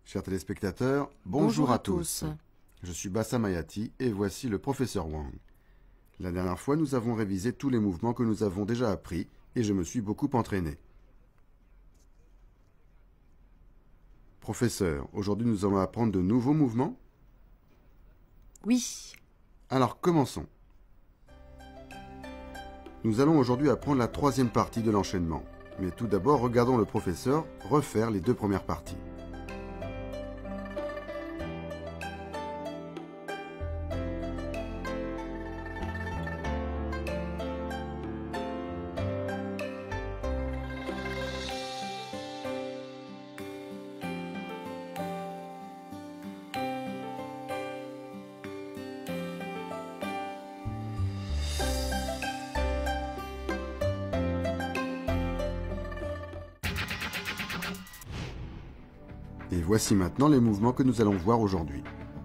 Chers téléspectateurs, bonjour à tous. Je suis Bassam Ayati et voici le professeur Wang. La dernière fois, nous avons révisé tous les mouvements que nous avons déjà appris et je me suis beaucoup entraîné. Professeur, aujourd'hui nous allons apprendre de nouveaux mouvements? Oui. Alors commençons. Nous allons aujourd'hui apprendre la troisième partie de l'enchaînement. Mais tout d'abord, regardons le professeur refaire les deux premières parties. Et voici maintenant les mouvements que nous allons voir aujourd'hui.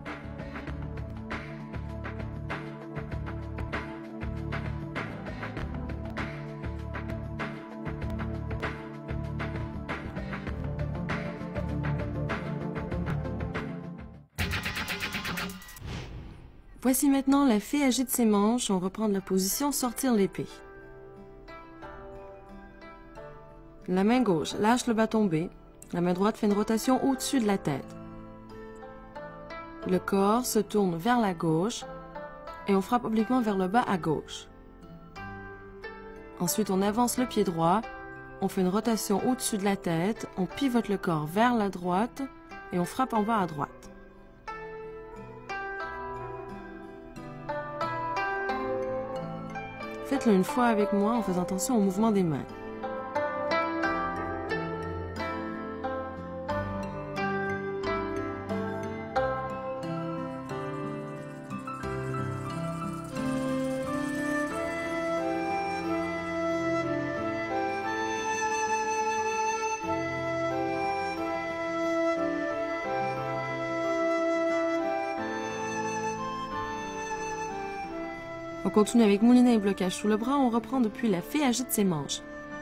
Voici maintenant la fée agite ses manches. On reprend la position sortir l'épée. La main gauche lâche le bâton B. La main droite fait une rotation au-dessus de la tête. Le corps se tourne vers la gauche et on frappe obliquement vers le bas à gauche. Ensuite, on avance le pied droit. On fait une rotation au-dessus de la tête. On pivote le corps vers la droite et on frappe en bas à droite. Faites-le une fois avec moi en faisant attention au mouvement des mains. On continue avec moulinet et blocage sous le bras. On reprend depuis la fée agite ses manches.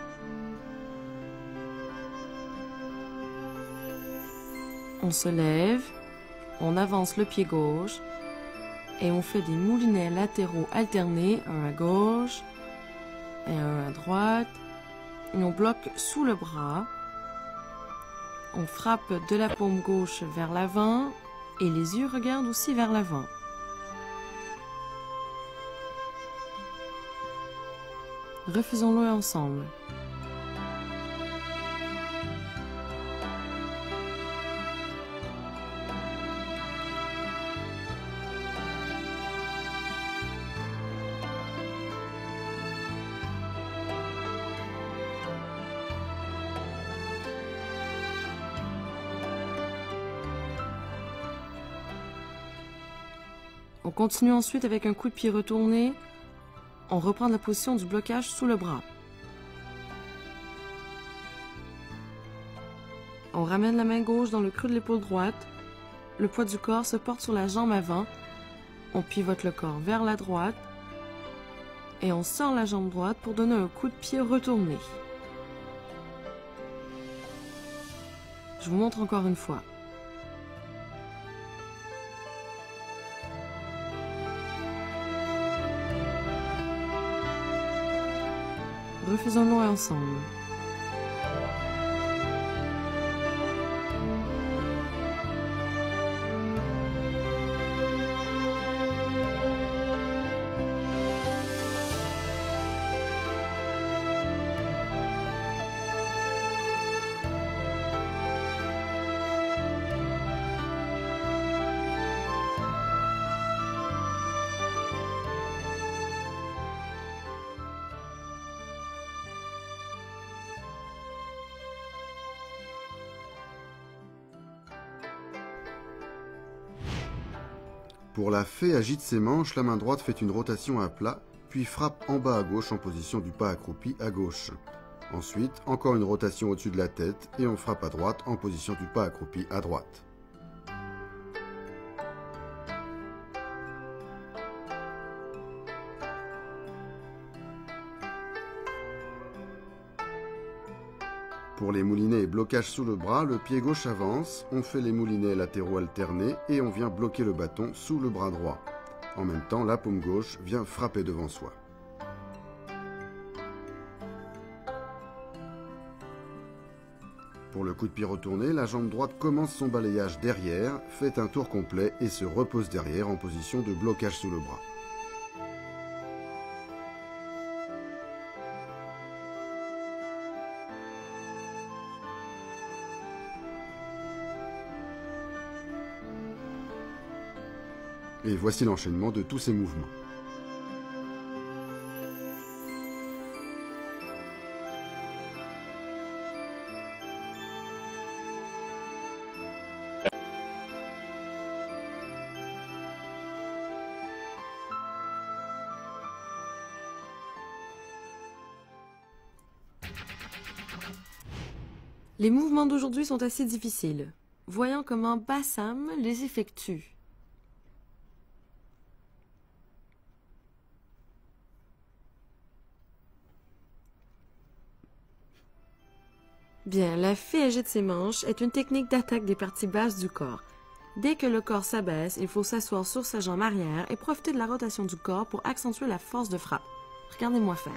On se lève, on avance le pied gauche et on fait des moulinets latéraux alternés, un à gauche et un à droite. Et on bloque sous le bras. On frappe de la paume gauche vers l'avant et les yeux regardent aussi vers l'avant. Refaisons-le ensemble. On continue ensuite avec un coup de pied retourné. On reprend la position du blocage sous le bras. On ramène la main gauche dans le creux de l'épaule droite. Le poids du corps se porte sur la jambe avant. On pivote le corps vers la droite. Et on sort la jambe droite pour donner un coup de pied retourné. Je vous montre encore une fois. Refaisons-le ensemble. Pour la fée agite ses manches, la main droite fait une rotation à plat, puis frappe en bas à gauche en position du pas accroupi à gauche. Ensuite, encore une rotation au-dessus de la tête et on frappe à droite en position du pas accroupi à droite. Pour les moulinets et blocages sous le bras, le pied gauche avance, on fait les moulinets latéraux alternés et on vient bloquer le bâton sous le bras droit. En même temps, la paume gauche vient frapper devant soi. Pour le coup de pied retourné, la jambe droite commence son balayage derrière, fait un tour complet et se repose derrière en position de blocage sous le bras. Et voici l'enchaînement de tous ces mouvements. Les mouvements d'aujourd'hui sont assez difficiles. Voyons comment Bassam les effectue. Bien, la fée agite ses manches est une technique d'attaque des parties basses du corps. Dès que le corps s'abaisse, il faut s'asseoir sur sa jambe arrière et profiter de la rotation du corps pour accentuer la force de frappe. Regardez-moi faire.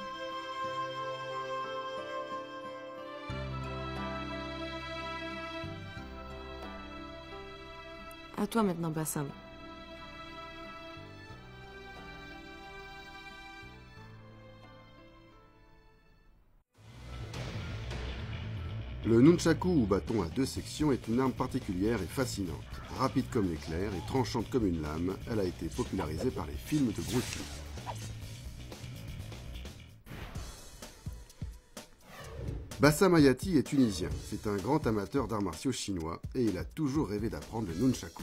À toi maintenant, Bassam. Le nunchaku ou bâton à deux sections est une arme particulière et fascinante. Rapide comme l'éclair et tranchante comme une lame, elle a été popularisée par les films de Bruce Lee. Bassam Hayati est tunisien. C'est un grand amateur d'arts martiaux chinois et il a toujours rêvé d'apprendre le nunchaku.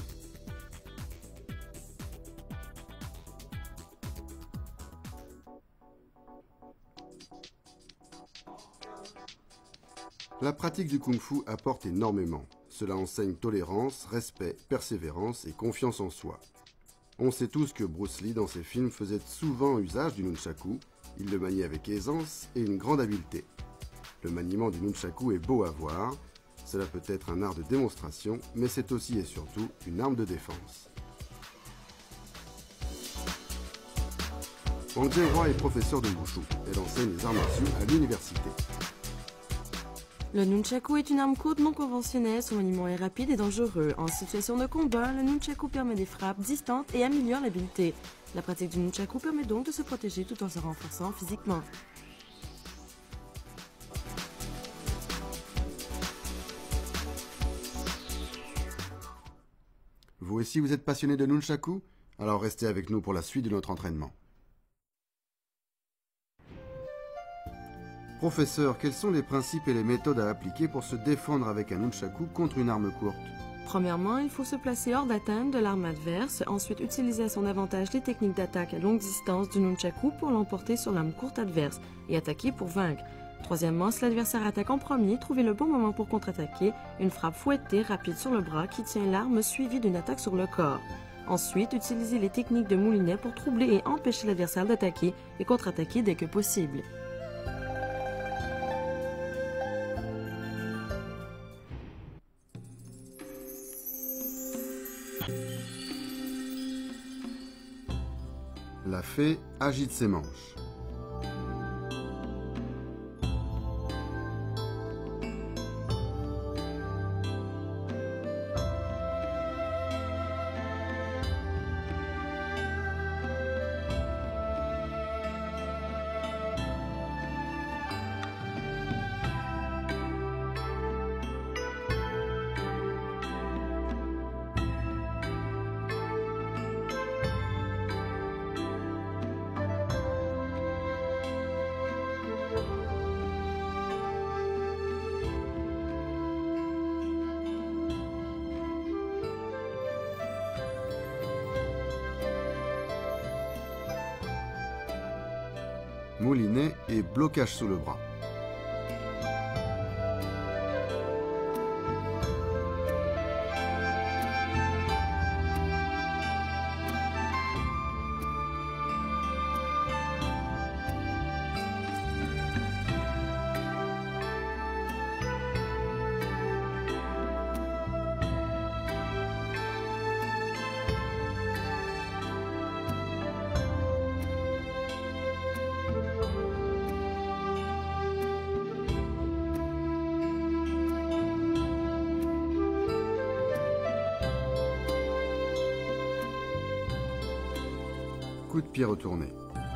La pratique du kung-fu apporte énormément. Cela enseigne tolérance, respect, persévérance et confiance en soi. On sait tous que Bruce Lee dans ses films faisait souvent usage du nunchaku. Il le maniait avec aisance et une grande habileté. Le maniement du nunchaku est beau à voir. Cela peut être un art de démonstration, mais c'est aussi et surtout une arme de défense. Wang Jianhua est professeur de wushu. Elle enseigne les arts martiaux à l'université. Le nunchaku est une arme courte non conventionnelle, son maniement est rapide et dangereux. En situation de combat, le nunchaku permet des frappes distantes et améliore l'habileté. La pratique du nunchaku permet donc de se protéger tout en se renforçant physiquement. Vous aussi, vous êtes passionné de nunchaku? Alors restez avec nous pour la suite de notre entraînement. Professeur, quels sont les principes et les méthodes à appliquer pour se défendre avec un nunchaku contre une arme courte? Premièrement, il faut se placer hors d'atteinte de l'arme adverse, ensuite utiliser à son avantage les techniques d'attaque à longue distance du nunchaku pour l'emporter sur l'arme courte adverse et attaquer pour vaincre. Troisièmement, si l'adversaire attaque en premier, trouvez le bon moment pour contre-attaquer, une frappe fouettée rapide sur le bras qui tient l'arme suivie d'une attaque sur le corps. Ensuite, utilisez les techniques de moulinet pour troubler et empêcher l'adversaire d'attaquer et contre-attaquer dès que possible. La fée agite ses manches. Moulinet et blocage sous le bras. coup de pied retourné.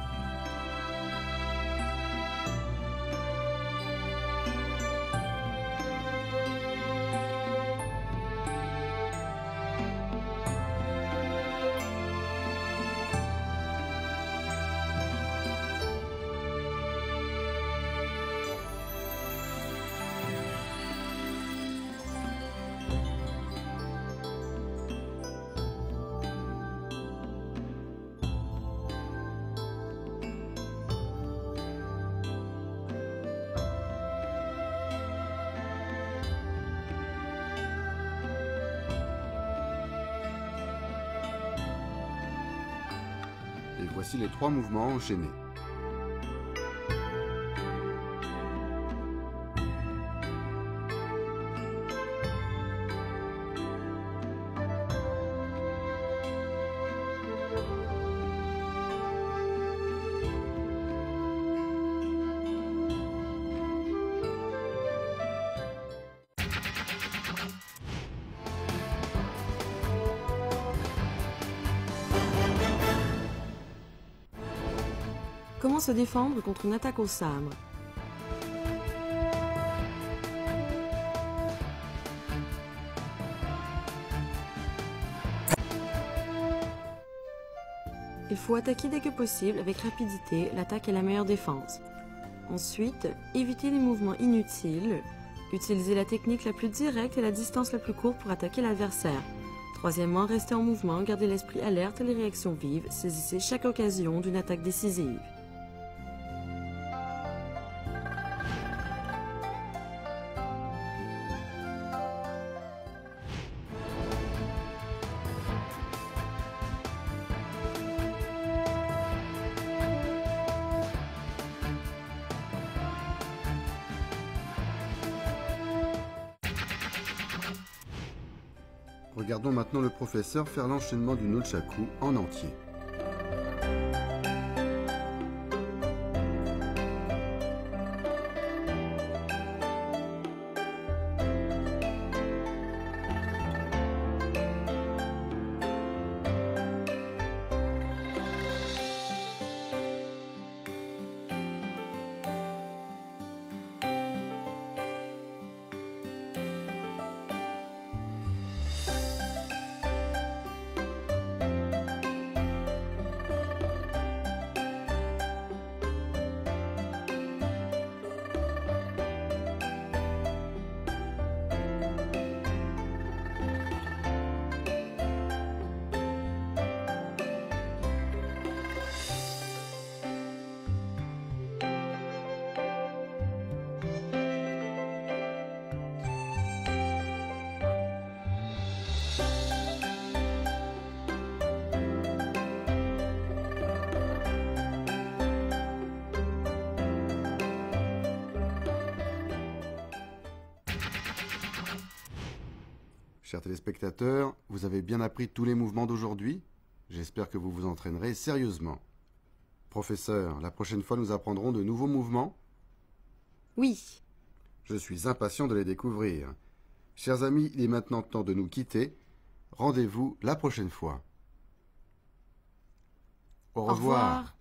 Et voici les 3 mouvements enchaînés. Comment se défendre contre une attaque au sabre? Il faut attaquer dès que possible avec rapidité, l'attaque est la meilleure défense. Ensuite, évitez les mouvements inutiles, utilisez la technique la plus directe et la distance la plus courte pour attaquer l'adversaire. Troisièmement, restez en mouvement, gardez l'esprit alerte et les réactions vives, saisissez chaque occasion d'une attaque décisive. Regardons maintenant le professeur faire l'enchaînement du nunchaku en entier. Chers téléspectateurs, vous avez bien appris tous les mouvements d'aujourd'hui? J'espère que vous vous entraînerez sérieusement. Professeur, la prochaine fois nous apprendrons de nouveaux mouvements? Oui. Je suis impatient de les découvrir. Chers amis, il est maintenant temps de nous quitter. Rendez-vous la prochaine fois. Au revoir.